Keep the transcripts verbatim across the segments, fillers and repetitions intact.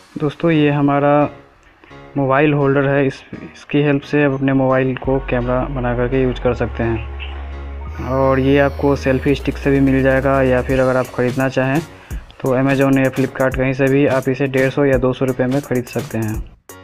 दोस्तों ये हमारा मोबाइल होल्डर है। इस इसकी हेल्प से आप अपने मोबाइल को कैमरा बना करके यूज कर सकते हैं। और ये आपको सेल्फी स्टिक से भी मिल जाएगा, या फिर अगर आप ख़रीदना चाहें तो अमेज़ॉन या फ्लिपकार्ट कहीं से भी आप इसे डेढ़ सौ या दो सौ रुपये में ख़रीद सकते हैं।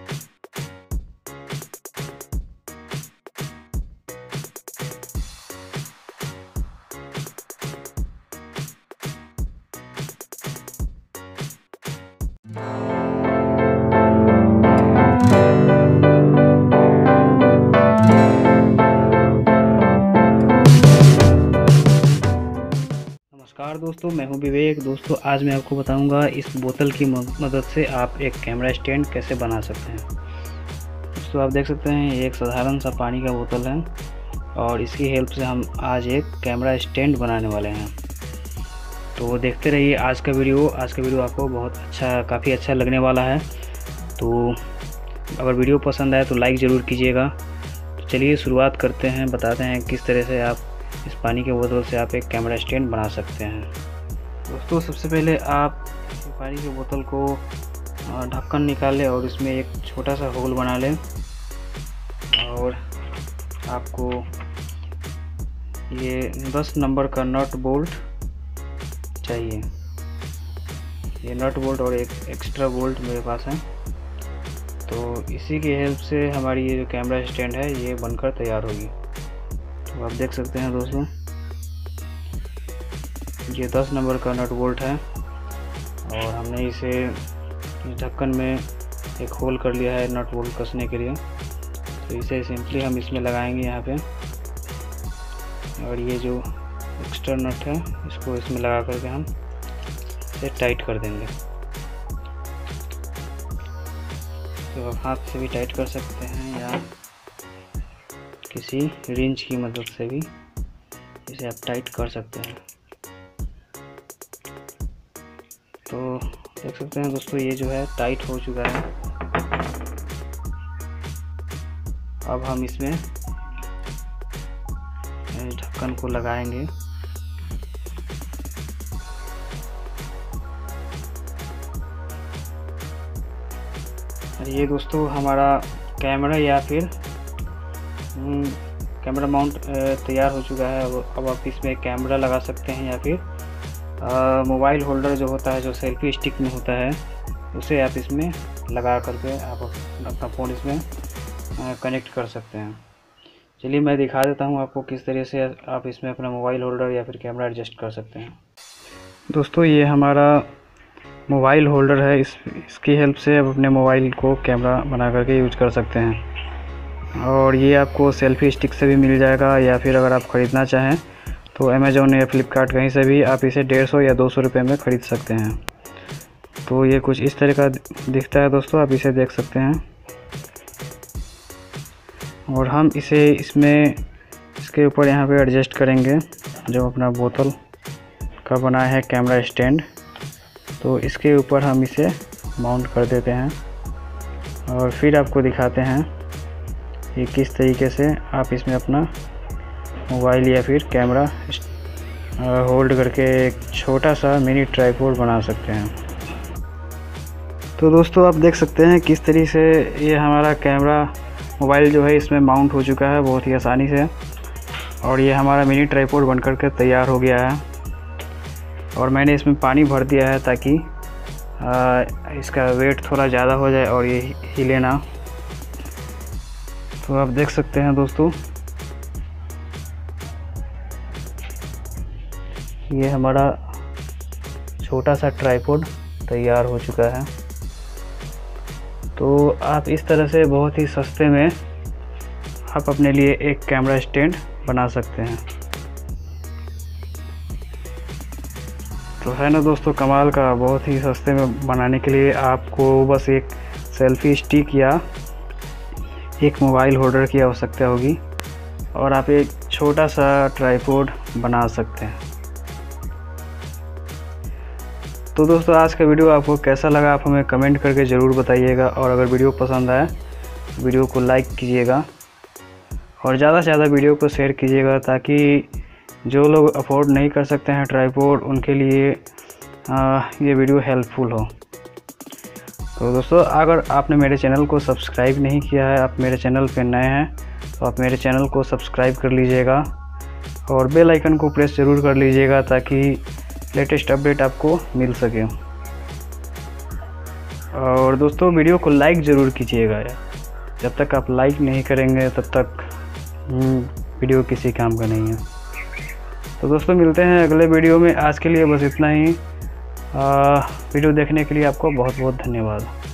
नमस्कार दोस्तों, मैं हूं विवेक। दोस्तों आज मैं आपको बताऊंगा इस बोतल की मदद से आप एक कैमरा स्टैंड कैसे बना सकते हैं। दोस्तों आप देख सकते हैं ये एक साधारण सा पानी का बोतल है और इसकी हेल्प से हम आज एक कैमरा स्टैंड बनाने वाले हैं। तो देखते रहिए आज का वीडियो। आज का वीडियो आपको बहुत अच्छा काफ़ी अच्छा लगने वाला है। तो अगर वीडियो पसंद आए तो लाइक ज़रूर कीजिएगा। तो चलिए शुरुआत करते हैं, बताते हैं किस तरह से आप इस पानी के बोतल से आप एक कैमरा स्टैंड बना सकते हैं। दोस्तों सबसे पहले आप पानी की बोतल को ढक्कन निकाल लें और इसमें एक छोटा सा होल बना लें। और आपको ये दस नंबर का नट बोल्ट चाहिए। ये नट बोल्ट और एक एक्स्ट्रा बोल्ट मेरे पास है। तो इसी की हेल्प से हमारी ये जो कैमरा स्टैंड है ये बनकर तैयार होगी। तो आप देख सकते हैं दोस्तों ये दस नंबर का नट बोल्ट है और हमने इसे ढक्कन में एक होल कर लिया है नट बोल्ट कसने के लिए। तो इसे सिंपली हम इसमें लगाएंगे यहाँ पे, और ये जो एक्स्ट्रा नट है इसको इसमें लगा करके हम इसे टाइट कर देंगे। तो आप हाथ से भी टाइट कर सकते हैं या किसी रिंच की मदद से भी इसे आप टाइट कर सकते हैं। तो देख सकते हैं दोस्तों ये जो है टाइट हो चुका है। अब हम इसमें ढक्कन को लगाएंगे। और ये दोस्तों हमारा कैमरा या फिर कैमरा माउंट तैयार हो चुका है। अब अब आप इसमें कैमरा लगा सकते हैं या फिर मोबाइल होल्डर जो होता है, जो सेल्फी स्टिक में होता है, उसे आप इसमें लगा करके आप अपना फ़ोन इसमें कनेक्ट कर सकते हैं। चलिए मैं दिखा देता हूं आपको किस तरह से आप इसमें अपना मोबाइल होल्डर या फिर कैमरा एडजस्ट कर सकते हैं। दोस्तों ये हमारा मोबाइल होल्डर है। इस इसकी हेल्प से आप अपने मोबाइल को कैमरा बना करके यूज कर सकते हैं। और ये आपको सेल्फी स्टिक से भी मिल जाएगा, या फिर अगर आप ख़रीदना चाहें तो अमेज़ॉन या फ्लिपकार्ट कहीं से भी आप इसे डेढ़ सौ या दो सौ रुपये में ख़रीद सकते हैं। तो ये कुछ इस तरह का दिखता है दोस्तों, आप इसे देख सकते हैं। और हम इसे इसमें इसके ऊपर यहाँ पे एडजस्ट करेंगे जो अपना बोतल का बनाया है कैमरा स्टैंड। तो इसके ऊपर हम इसे माउंट कर देते हैं और फिर आपको दिखाते हैं कि किस तरीके से आप इसमें अपना मोबाइल या फिर कैमरा होल्ड करके एक छोटा सा मिनी ट्राइपॉड बना सकते हैं। तो दोस्तों आप देख सकते हैं किस तरीके से ये हमारा कैमरा मोबाइल जो है इसमें माउंट हो चुका है बहुत ही आसानी से। और ये हमारा मिनी ट्राइपॉड बन करके तैयार हो गया है। और मैंने इसमें पानी भर दिया है ताकि आ, इसका वेट थोड़ा ज़्यादा हो जाए और ये हिले ना। तो आप देख सकते हैं दोस्तों ये हमारा छोटा सा ट्राइपॉड तैयार हो चुका है। तो आप इस तरह से बहुत ही सस्ते में आप अपने लिए एक कैमरा स्टैंड बना सकते हैं। तो है ना दोस्तों कमाल का। बहुत ही सस्ते में बनाने के लिए आपको बस एक सेल्फी स्टिक या एक मोबाइल होल्डर की आवश्यकता होगी और आप एक छोटा सा ट्राइपॉड बना सकते हैं। तो दोस्तों आज का वीडियो आपको कैसा लगा आप हमें कमेंट करके ज़रूर बताइएगा। और अगर वीडियो पसंद आए तो वीडियो को लाइक कीजिएगा और ज़्यादा से ज़्यादा वीडियो को शेयर कीजिएगा, ताकि जो लोग अफोर्ड नहीं कर सकते हैं ट्राइपॉड उनके लिए आ, ये वीडियो हेल्पफुल हो। तो दोस्तों अगर आपने मेरे चैनल को सब्सक्राइब नहीं किया है, आप मेरे चैनल पे नए हैं तो आप मेरे चैनल को सब्सक्राइब कर लीजिएगा और बेल आइकन को प्रेस ज़रूर कर लीजिएगा ताकि लेटेस्ट अपडेट आपको मिल सके। और दोस्तों वीडियो को लाइक ज़रूर कीजिएगा यार, जब तक आप लाइक नहीं करेंगे तब तक वीडियो किसी काम का नहीं है। तो दोस्तों मिलते हैं अगले वीडियो में, आज के लिए बस इतना ही। आ, वीडियो देखने के लिए आपको बहुत बहुत धन्यवाद।